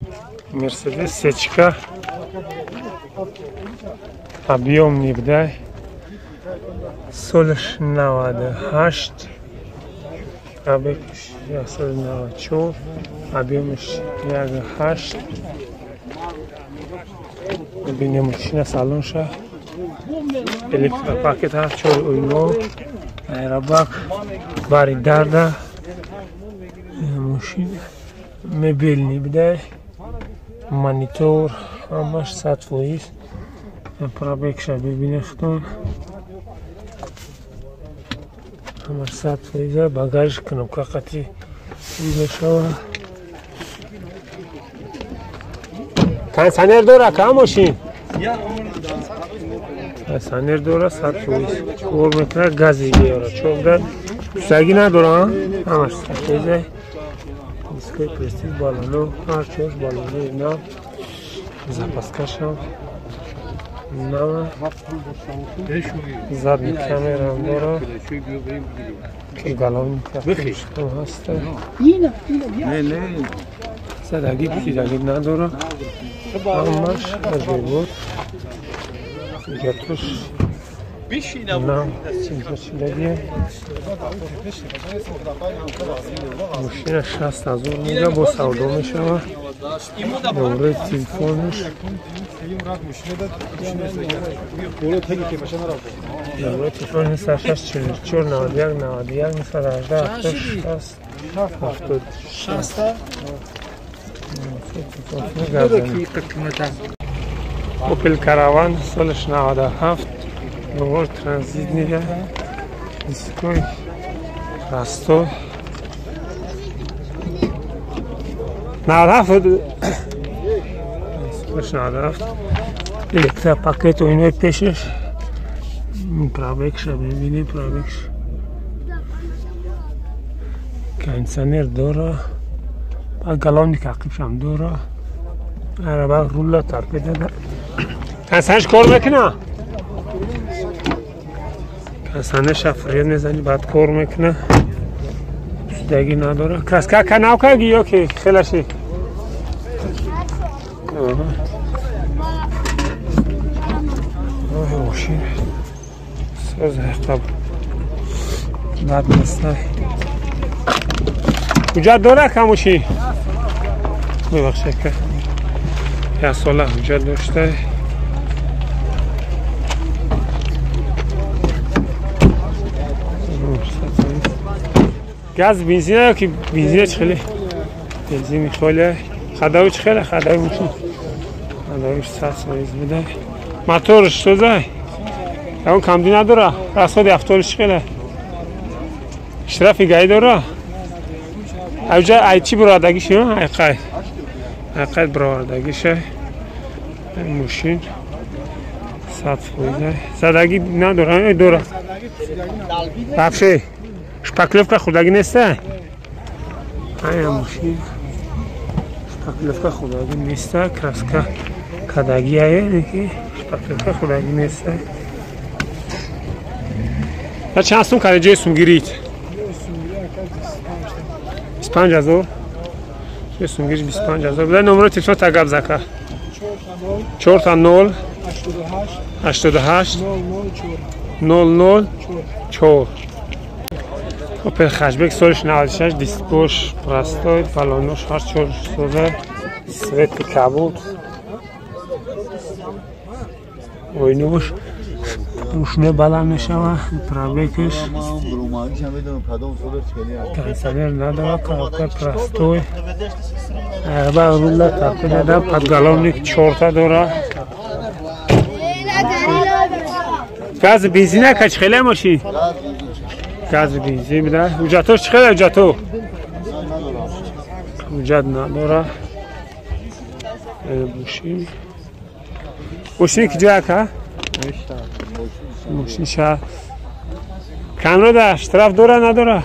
Mercedes sechka. Объем небдай. Солиш 98. Пробегش 194. объемش 1.8. ببینیم ماشین سالونشه. الکتروپاکت هست 4 اویلو. ایرباگ باری درده. ماشین مبل نبوده. مانیتور همش 100%. پرابکش ببینیختون. همش 100%. باگاج کنوکا قطعی بشه. کنسانر داره که ماشین؟ کنسانر داره 100%. اور میتونه گازی بیاره. چون در سگی نداره. همش 100%. اسکای پرستیج بالانو هر چیز بالانو اینا запаскаш هم نه زد کامرا هم داره که گلان کفش هم هسته زدگی پیدگی نداره همش عجیب بود اینجا توش نه چیزگیه ماشین 60,000 میده با سودا میشه نمره تلفنش نمره تلفن 644 91 91 18 اوپل کاروان سالش 97 نور ترانزیت نیه دیسکوی راستو 97 سالش 97 الکترا پاکت و اینوی پیشش پرابکش رو ببینی پرابکش کنسانر داره بعد گلان دیکاقیبش هم داره عربه رولا ترپی داده کنسانش کار میکنه کنسانه شفریت میزنی بعد کار میکنه سودگی نداره کسکه کناو که گیو که خیلشی ماشین ساز اختاب بعد مثلا کجا داره کموشی ببخشه که یه ساله کجا داشته گاز بنزینه که بنزینه چخیلی بنزین خیلی خداوی چخیلی خداوی میشون خداویش 100% میده موتورش توزه اون کمدی نداره راستی افتورش چخیلی اشرافی گایی داره اوجا ایچی برادگیش ها ایقاید برادگیشه ماشین 100% زدگی نداره داره بفشه شپاکلوفکا خودگی نیسته این ماشین شپاکلوفکا خودگی نیسته کراسکا کدگی هایه شپاکلوفکا خودگی نیسته و چند سون کنه جای سونگیریت 25,000 جای سونگیریت 25,000 بده نمره تلفن تگاب زکا 4 88 004 اوپل خشبک سالش 96 دیسپوش پراستوی بالانوش هر چور سوزه سویت کبود اوینوش روشنه بلند میشوه پرابکش کنسانر نداره کاکه پراستوی عربه روله تاپی داده پد گلونی 4 تا داره گاز بنزینه کچ خیلی ماشین گاز بنزین میده اوجاتوش چخیلی اوجاتو اوجات نداره ماشین کجا که ماشین شهر کامرا داشت طرف داره نداره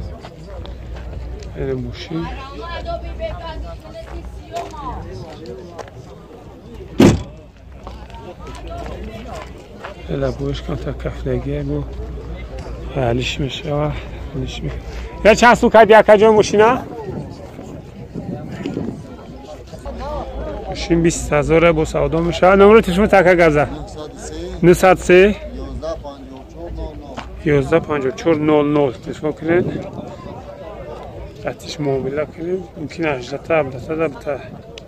ماشین لبوش کن تا کفلگیه بو حالیش میشه و حالیش میشه یا چند سو کردی اکا جا ماشینه؟ ماشین 20,000 با سودا میشه. نمره تشمه تکه گزه 903 1154 00 تشمه کنید قطعش معامله کنید ممکن 18 17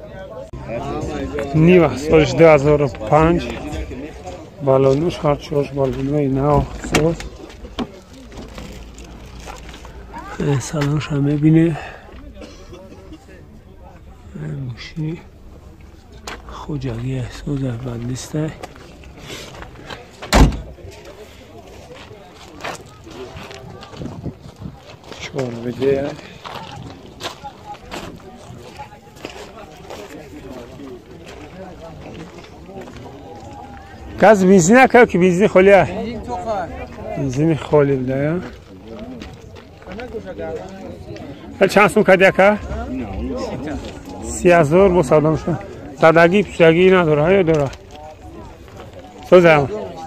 نیوه سالش 2005 بالونوش هر چهارش بالونوی نو ساز سالانش هم میبینه ماشین خوجگی سوز اول نیسته چهار بده گاز بنزین نکرد که بنزین خالیه بنزین خالی بده چند سون کردی که 30,000 با سودا میشه سادگی پوشگی نداره های داره سوزم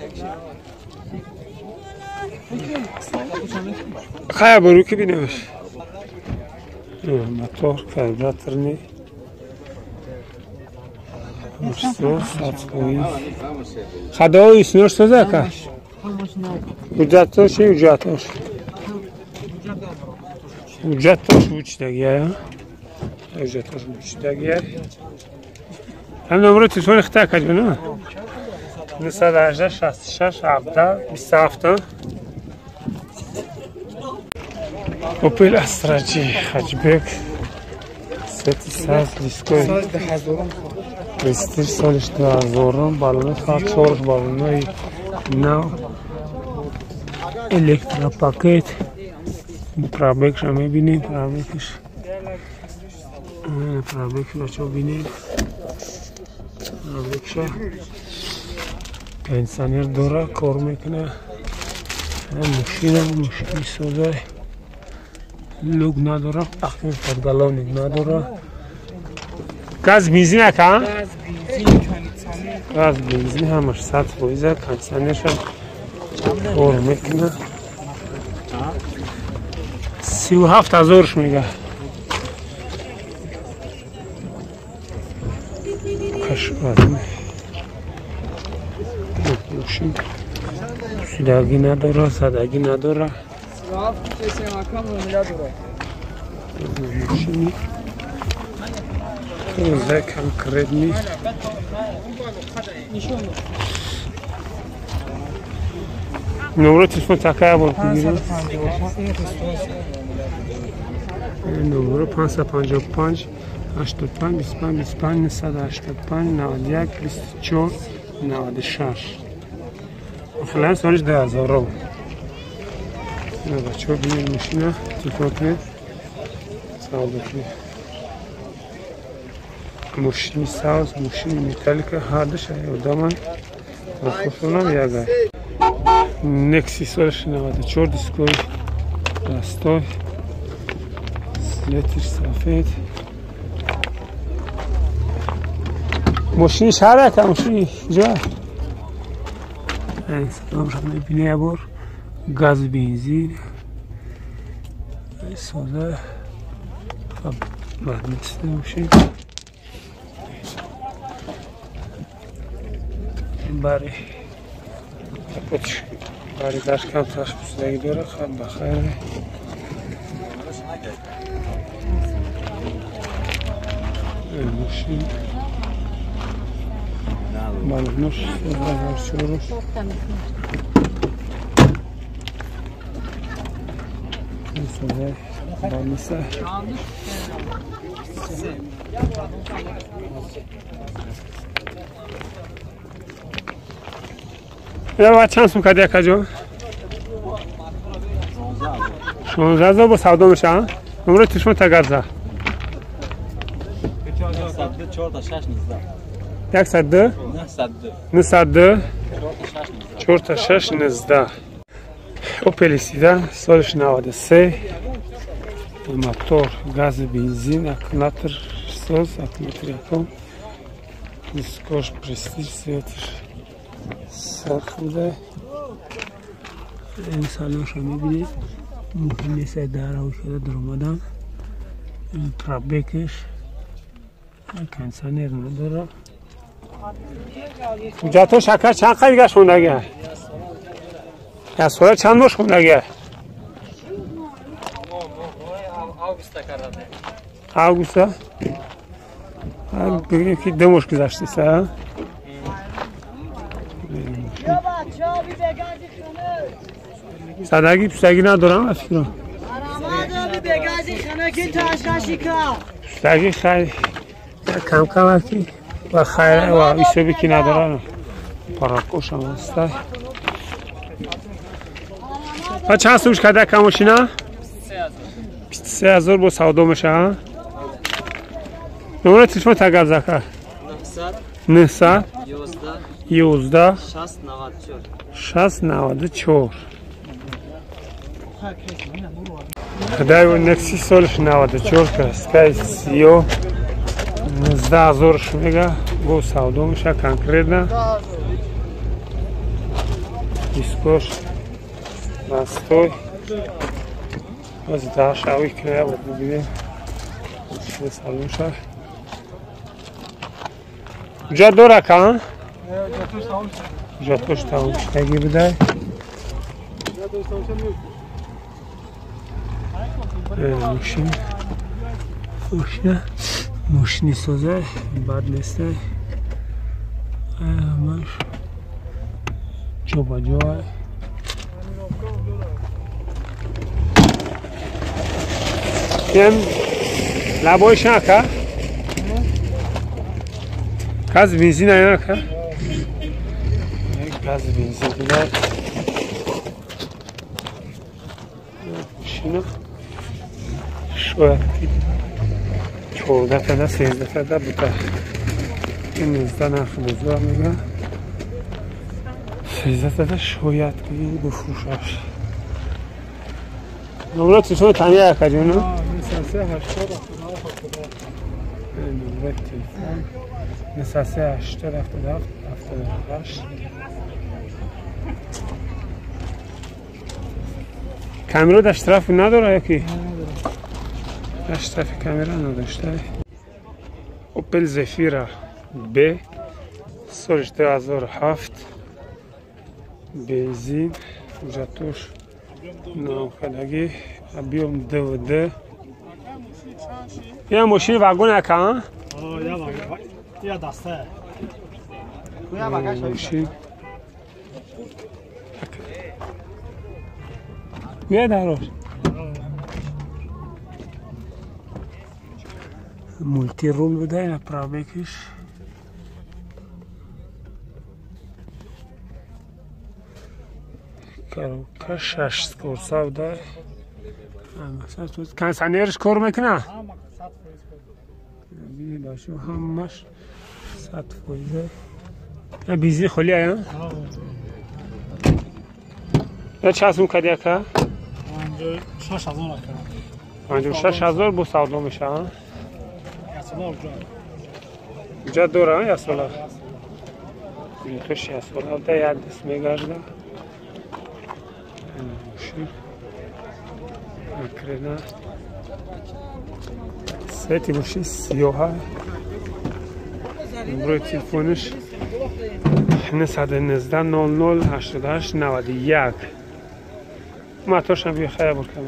خیلی برو که بینمش موتور کاربراتور نی مشتو ساعت کوی خدای اسنوش سوزه که اجراتش اجراتش اجراتش بوچتگیه اجراتش بوچتگیه هم نمره تلفن اختار کردی نه 918 66 17 27 اوپل استراجی خجبک سیتی ساز دیسکوی استر سالش 2000 بالون خاص چهارش بالونای نو الکترا پاکت پرابک رو میبینید پرابک رو چو بینید پرابک شو پنسانیر داره کار میکنه ماشین سوزه لوگ نداره اخیر فدگلان نداره گاز بنزین اکا گاز بنزین همش 100 فویزه کنسانیش کار میکنه 37,000 میگه کشوری ماشین سادگی نداره سادگی نداره ماشینی خیلی کم کرد نی نمره تلفن تکه بود بگیریم نمره 555 85 25 25 985 91 24 96 فلان سالش 2000 نه بچه ها بینید ماشینه تلفن کنید سوال کنید ماشینی ساز ماشینی میتالیک هر دوش دامن خوشونم یاگه نکسی سالش 94 دیسکوی راستای سلیتش سفید ماشینی شهره که ماشینی جا سلام شما میبینه یه بار گاز بنزین سوزه خب بعد میتسته ماشین برای کپوچ برای داشت کم تاش بسیدگی داره خب بخیره ماشین بالونوش چهارش سوزه بالنسه یا چند سون کردی اکا جان 16,000 با سودا میشه نمره تشمه تگرزه 102 902 4 تا 6 19 اوپل سیدان سالش 93 موتور گاز بنزین اکومولاتور ساز اکومولاتور یکم دیسکوش پرستیج سیاتش سرخ بوده این سالش رو میبینید ممکن نیست داره شده در اومدن این پرابکش کنسانیر نداره. اونجا تو شکر چند خیلی شوندگه؟ یا سوره چند مش خوندگه؟ آگوستا؟ بگیم که دو مش گذشته سه. صدقی پشتگی ندارم افکرم. پشتگی خیلی کم کم هستی و خیلی و ایسو بکی ندارم. پاراکوش هم هسته. و چند سوش کده کموشینا؟ 23,000 با سودا میشه. نمونه تلفن تگل زکر 900 11 694 خدای و نکسی سالش 94 که سکای 19,000 میگه با سودا میشه کنکریت نه دیسکوش دستوی از داشت اوی که بود بگیریم چه سالون شد جا دو رکن؟ جا توش تاون شدگی بده موشنی سازه بد نیسته همش جا با جا یم لبایش نکه گاز بنزین نکه گاز بنزین بده شنو شوید 14 تا 13 تا بوده این 19 نرخ بزرگ میگه 13 تا شوید که بفروشش نمونه چشون تنیه اکا جونو؟ نساسه 80 نمره تلفن نساسه 80 78 کامیرا داشت طرف نداره یکی؟ داشت طرف کامیرا نداشته اوپل زفیرا ب سالش 2007 بنزین جاتوش نام خداگی ابیوم دو یه ماشین واگن اکا یا دسته ماشین یه دروش مولتی رول بوده یا پرابکش که 6 کورسا بوده کنسانیرش کار میکنه؟ باشو همش 100%. بیزی خالی ها؟ یا چه از اون کدیه که؟ 56,000 با سودا میشه ها؟ اینجا دوره ها یا سولا؟ توش یا سولا بوده یا دست میگرده مکرنا سایتی باشی 37 نمره تلفنش 919 00 88 91 ماتوش هم بخیر بکنم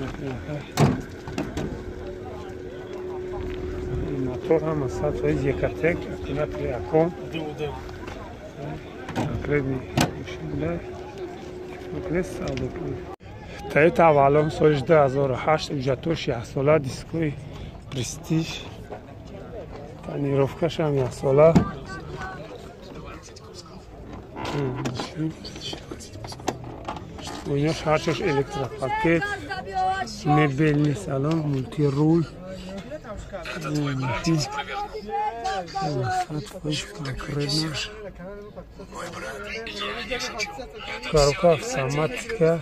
ماتور هم اصلا تویز یکتک قیمت یکم مکرنی باشی مکرن سالو تایت اولام سالش 2008 اجاتوش یک ساله دیسکوی پرستیژ تنیروفکش هم یک ساله و ایناش هرچاش الکترا پاکت مبل نیست الان مولتی رول коробка автоматика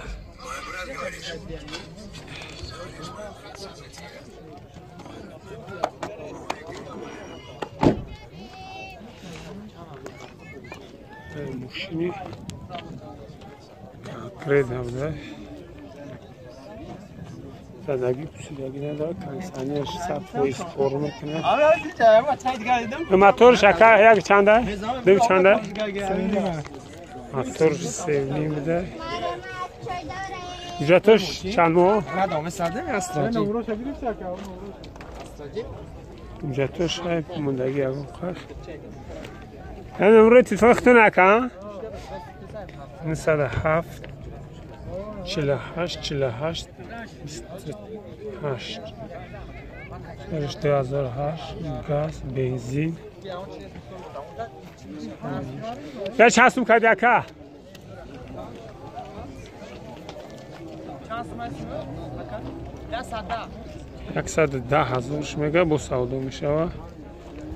машины конкретно, да? زدگی پوسیدگی نداره کمیسانیش 100% پر میکنه. موتور شکر یک چنده؟ دو چنده؟ موتور 3.5 میده. اجرتش چند ماه؟ اجرتش های موندگی اگه خواه. این امروز اتفاق نکن؟ 907 48 48 28 سرش 2008 گاز بنزین یا چند کد یکا 110,000 میگه با سودا میشه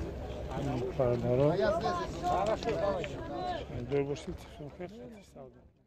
پردارا دور باشید